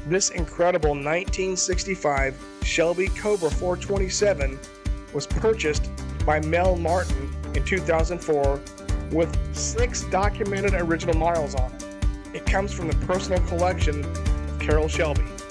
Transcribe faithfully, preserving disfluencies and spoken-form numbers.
This incredible nineteen sixty-five Shelby Cobra four twenty-seven was purchased by Mel Martin in two thousand four with six documented original miles on it. It comes from the personal collection of Carroll Shelby.